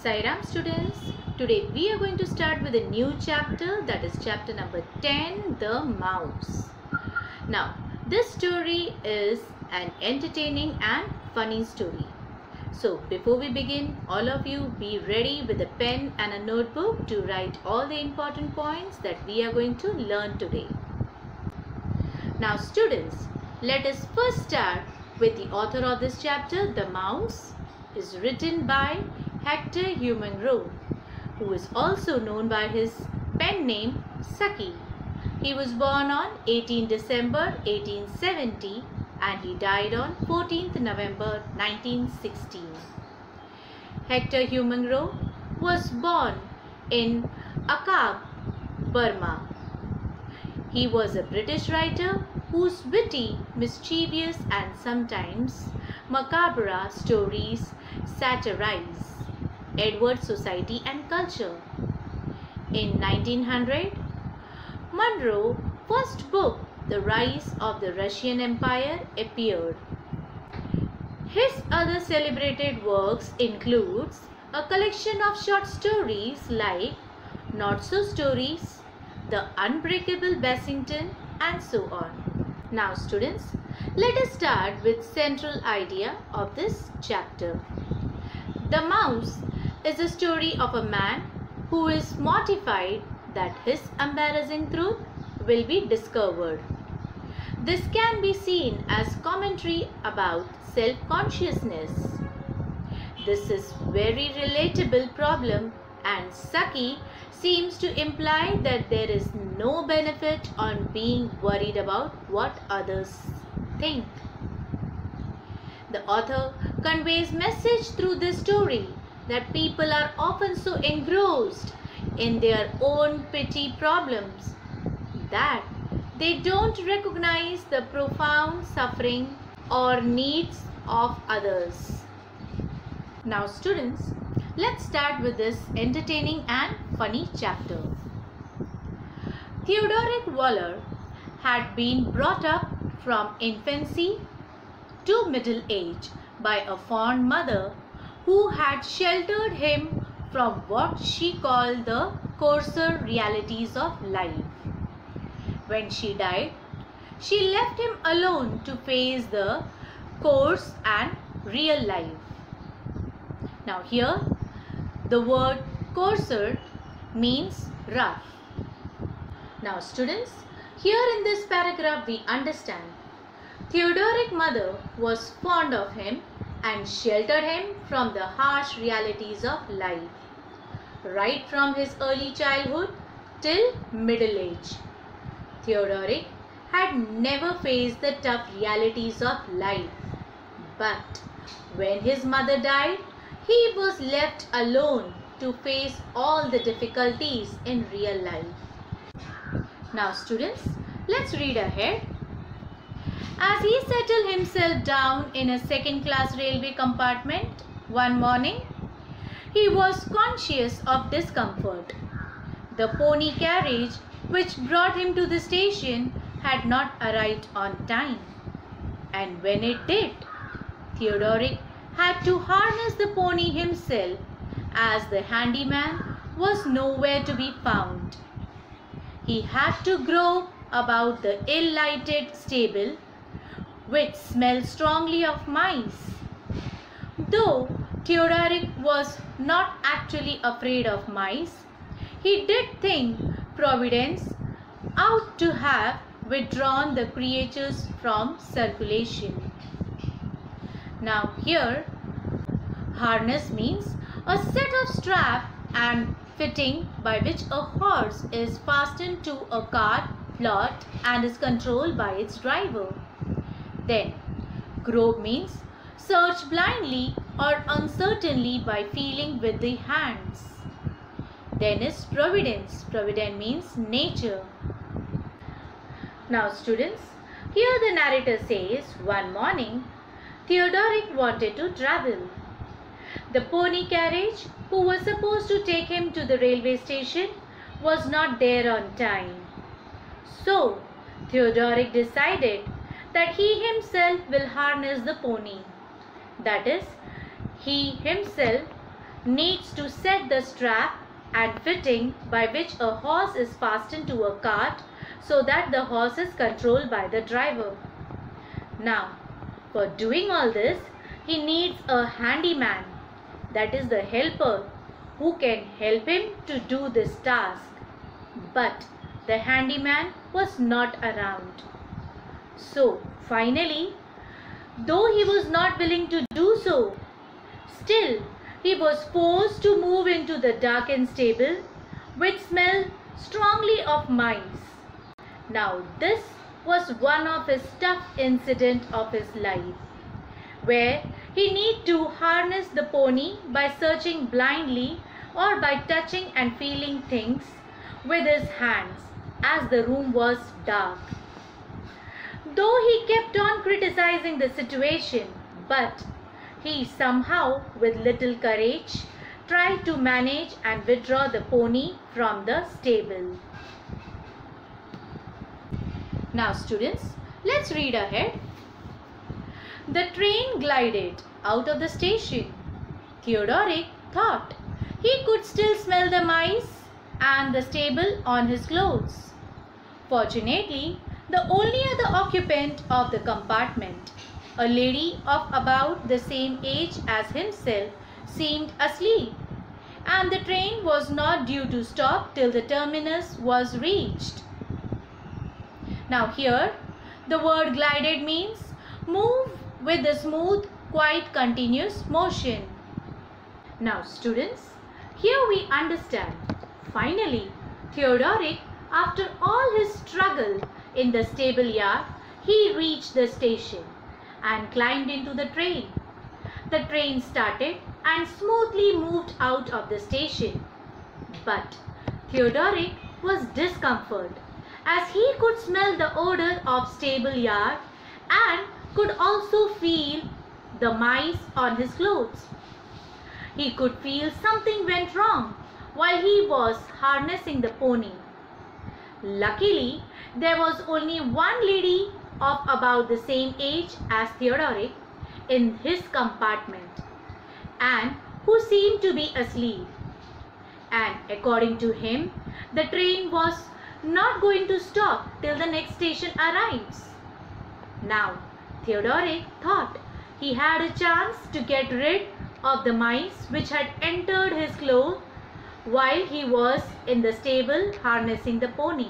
Sai Ram students, today we are going to start with a new chapter, that is chapter number 10, The Mouse. Now, this story is an entertaining and funny story. So, before we begin, all of you be ready with a pen and a notebook to write all the important points that we are going to learn today. Now, students, let us first start with the author of this chapter. The Mouse is written by Hector Humengrove, who is also known by his pen name Saki. He was born on 18 December 1870 and he died on 14th November 1916. Hector Humengrove was born in Akkab, Burma. He was a British writer whose witty, mischievous and sometimes macabre stories satirize Edward society and culture. In 1900, Munro's first book, The Rise of the Russian Empire, appeared. His other celebrated works includes a collection of short stories like Not So Stories, The Unbreakable Bassington, and so on. Now students, let us start with central idea of this chapter. The Mouse is a story of a man who is mortified that his embarrassing truth will be discovered. This can be seen as commentary about self-consciousness. This is very relatable problem and Saki seems to imply that there is no benefit on being worried about what others think. The author conveys message through this story that people are often so engrossed in their own petty problems that they don't recognize the profound suffering or needs of others. Now students, let's start with this entertaining and funny chapter. Theodoric Waller had been brought up from infancy to middle age by a fond mother who had sheltered him from what she called the coarser realities of life. When she died, she left him alone to face the coarse and real life. Now here, the word coarser means rough. Now students, here in this paragraph we understand Theodoric mother was fond of him and sheltered him from the harsh realities of life, right from his early childhood till middle age. Theodoric had never faced the tough realities of life, but when his mother died, he was left alone to face all the difficulties in real life. Now students, let's read ahead. As he settled himself down in a second-class railway compartment one morning, he was conscious of discomfort. The pony carriage which brought him to the station had not arrived on time, and when it did, Theodoric had to harness the pony himself as the handyman was nowhere to be found. He had to grope about the ill-lighted stable, which smelled strongly of mice. Though Theodoric was not actually afraid of mice, he did think Providence ought to have withdrawn the creatures from circulation. Now here, harness means a set of strap and fitting by which a horse is fastened to a cart plot and is controlled by its driver. Then, grope means search blindly or uncertainly by feeling with the hands. Then is providence. Providence means nature. Now students, here the narrator says, one morning, Theodoric wanted to travel. The pony carriage, who was supposed to take him to the railway station, was not there on time. So, Theodoric decided that he himself will harness the pony. That is, he himself needs to set the strap and fitting by which a horse is fastened to a cart so that the horse is controlled by the driver. Now, for doing all this, he needs a handyman, that is the helper, who can help him to do this task. But the handyman was not around. So finally, though he was not willing to do so, still he was forced to move into the darkened stable, which smelled strongly of mice. Now this was one of his tough incidents of his life, where he need to harness the pony by searching blindly or by touching and feeling things with his hands, as the room was dark. Though he kept on criticizing the situation, but he somehow, with little courage, tried to manage and withdraw the pony from the stable. Now students, let's read ahead. The train glided out of the station. Theodoric thought he could still smell the mice and the stable on his clothes. Fortunately, the only other occupant of the compartment, a lady of about the same age as himself, seemed asleep, and the train was not due to stop till the terminus was reached. Now here, the word glided means move with a smooth, quite continuous motion. Now students, here we understand. Finally, Theodoric, after all his struggle in the stable yard, he reached the station and climbed into the train. The train started and smoothly moved out of the station. But Theodoric was discomforted, as he could smell the odor of stable yard and could also feel the mice on his clothes. He could feel something went wrong while he was harnessing the pony. Luckily, there was only one lady of about the same age as Theodoric in his compartment, and who seemed to be asleep. And according to him, the train was not going to stop till the next station arrives. Now, Theodoric thought he had a chance to get rid of the mice which had entered his clothes while he was in the stable harnessing the pony.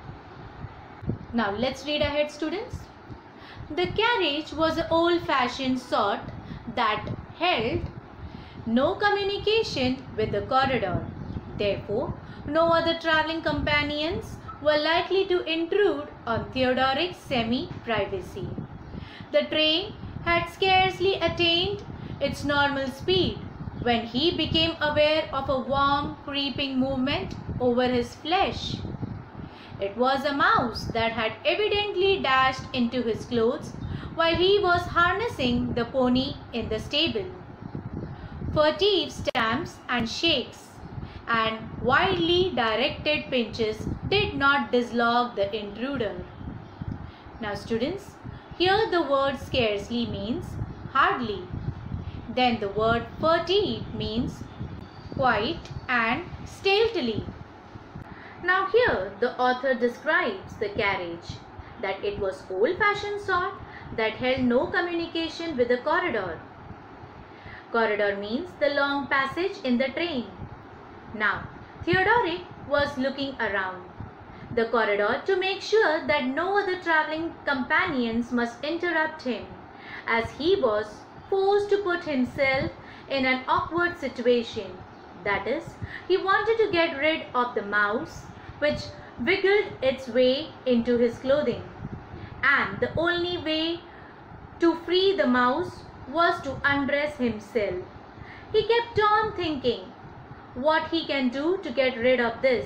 Now let's read ahead students. The carriage was an old-fashioned sort that held no communication with the corridor. Therefore, no other travelling companions were likely to intrude on Theodoric's semi-privacy. The train had scarcely attained its normal speed when he became aware of a warm, creeping movement over his flesh. It was a mouse that had evidently dashed into his clothes while he was harnessing the pony in the stable. Furtive stamps and shakes and widely directed pinches did not dislodge the intruder. Now students, here the word scarcely means hardly. Then the word furtive means quiet and stealthily. Now here the author describes the carriage, that it was old-fashioned sort that held no communication with the corridor. Corridor means the long passage in the train. Now Theodoric was looking around the corridor to make sure that no other travelling companions must interrupt him, as he was forced to put himself in an awkward situation. That is, he wanted to get rid of the mouse which wiggled its way into his clothing, and the only way to free the mouse was to undress himself. He kept on thinking what he can do to get rid of this.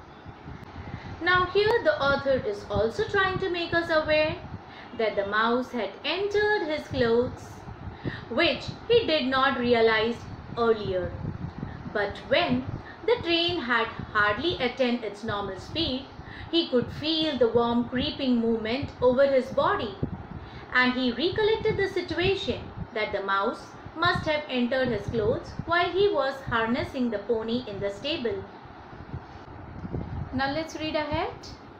Now here the author is also trying to make us aware that the mouse had entered his clothes, which he did not realize earlier. But when the train had hardly attained its normal speed, he could feel the warm creeping movement over his body, and he recollected the situation that the mouse must have entered his clothes while he was harnessing the pony in the stable. Now let's read ahead.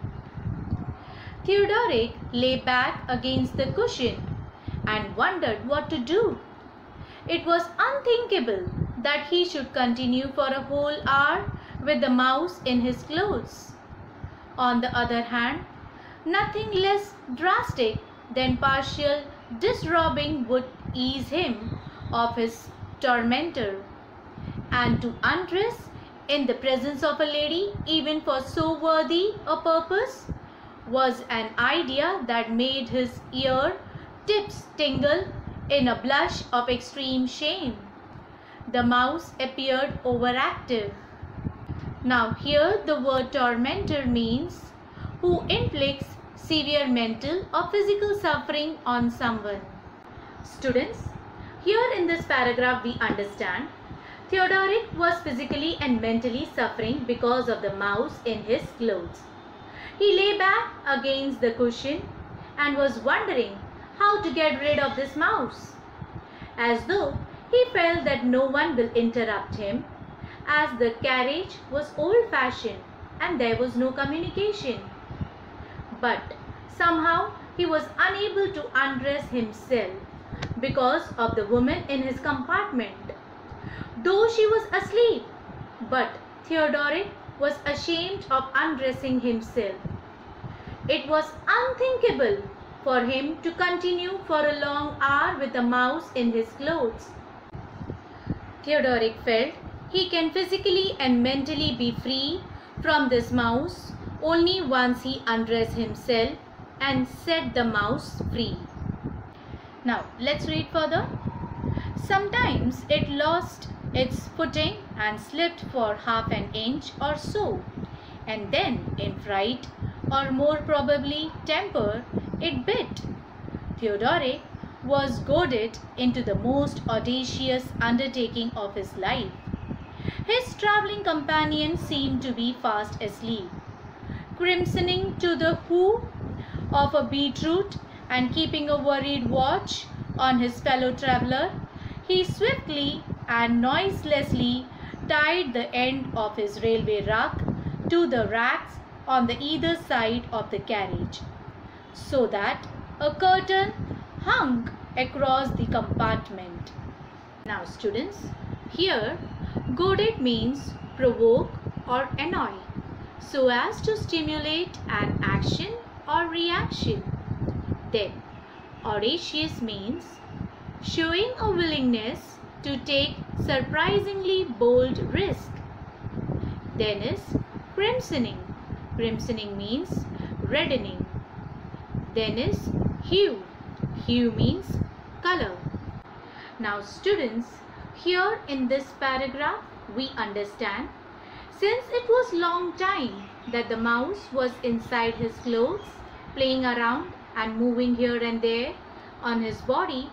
Theodoric lay back against the cushion and wondered what to do. It was unthinkable that he should continue for a whole hour with the mouse in his clothes. On the other hand, nothing less drastic than partial disrobing would ease him of his tormentor, and to undress in the presence of a lady, even for so worthy a purpose, was an idea that made his ear tips tingle in a blush of extreme shame. The mouse appeared overactive. Now here the word tormentor means who inflicts severe mental or physical suffering on someone. Students, here in this paragraph we understand Theodoric was physically and mentally suffering because of the mouse in his clothes. He lay back against the cushion and was wondering how to get rid of this mouse, as though he felt that no one will interrupt him, as the carriage was old-fashioned and there was no communication. But somehow he was unable to undress himself because of the woman in his compartment, though she was asleep. But Theodoric was ashamed of undressing himself. It was unthinkable for him to continue for a long hour with a mouse in his clothes. Theodoric felt he can physically and mentally be free from this mouse only once he undressed himself and set the mouse free. Now let's read further. Sometimes it lost its footing and slipped for half an inch or so, and then in fright, or more probably temper, it bit. Theodoric was goaded into the most audacious undertaking of his life. His travelling companion seemed to be fast asleep. Crimsoning to the hue of a beetroot and keeping a worried watch on his fellow traveller, he swiftly and noiselessly tied the end of his railway rug to the racks on the either side of the carriage, so that a curtain hung across the compartment. Now students, here goaded means provoke or annoy, so as to stimulate an action or reaction. Then audacious means showing a willingness to take surprisingly bold risk. Then is crimsoning. Crimsoning means reddening. Then is hue. Hue means color. Now students, here in this paragraph we understand, since it was long time that the mouse was inside his clothes, playing around and moving here and there on his body,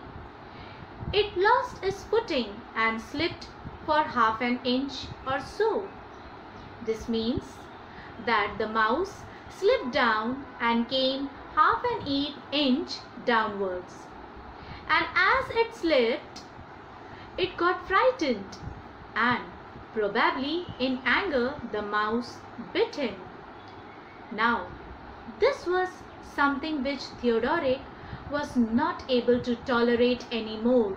it lost its footing and slipped for half an inch or so. This means that the mouse slipped down and came half an inch downwards, and as it slipped, it got frightened, and probably in anger the mouse bit him. Now this was something which Theodoric was not able to tolerate anymore.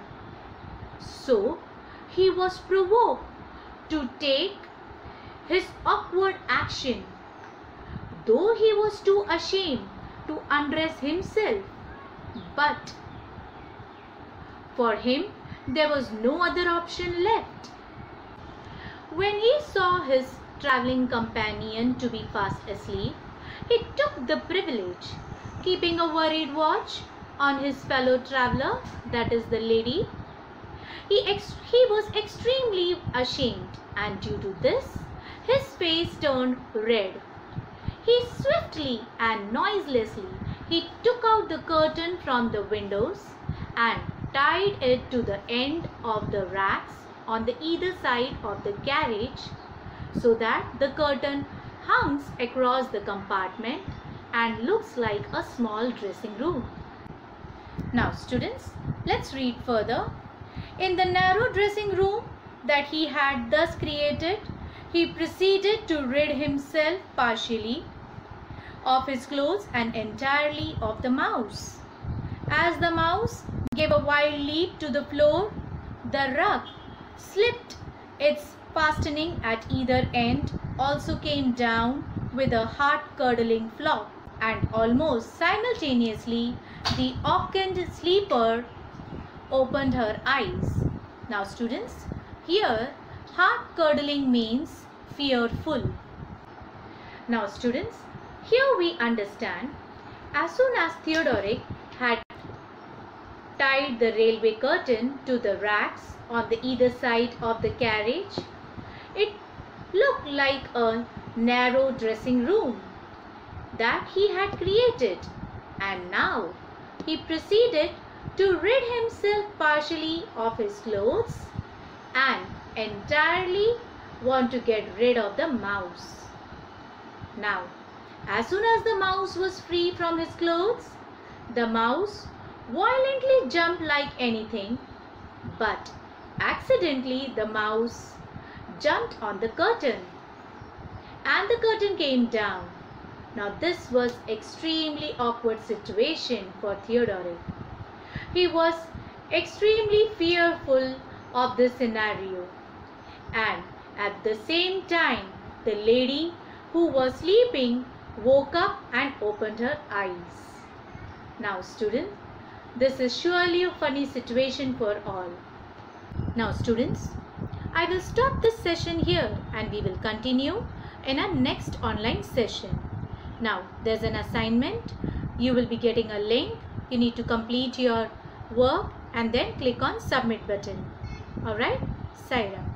So he was provoked to take his awkward action, though he was too ashamed to undress himself. But for him there was no other option left. When he saw his travelling companion to be fast asleep, he took the privilege, keeping a worried watch on his fellow traveller, that is the lady. He was extremely ashamed, and due to this, his face turned red. He swiftly and noiselessly took out the curtain from the windows and tied it to the end of the racks on the either side of the carriage, so that the curtain hangs across the compartment and looks like a small dressing room. Now students, let's read further. In the narrow dressing room that he had thus created, he proceeded to rid himself partially of his clothes and entirely of the mouse. As the mouse gave a wild leap to the floor, the rug slipped. Its fastening at either end also came down with a heart-curdling flop, and almost simultaneously the awakened sleeper opened her eyes. Now students, here heart-curdling means fearful. Now students, here we understand, as soon as Theodoric had tied the railway curtain to the racks on the either side of the carriage, it looked like a narrow dressing room that he had created, and now he proceeded to rid himself partially of his clothes and entirely want to get rid of the mouse. Now, as soon as the mouse was free from his clothes, the mouse violently jumped like anything, but accidentally the mouse jumped on the curtain and the curtain came down. Now this was extremely awkward situation for Theodoric. He was extremely fearful of this scenario, and at the same time the lady who was sleeping woke up and opened her eyes. Now students, this is surely a funny situation for all. Now students, I will stop this session here and we will continue in our next online session. Now there's an assignment. You will be getting a link. You need to complete your work and then click on submit button. Alright, Saira.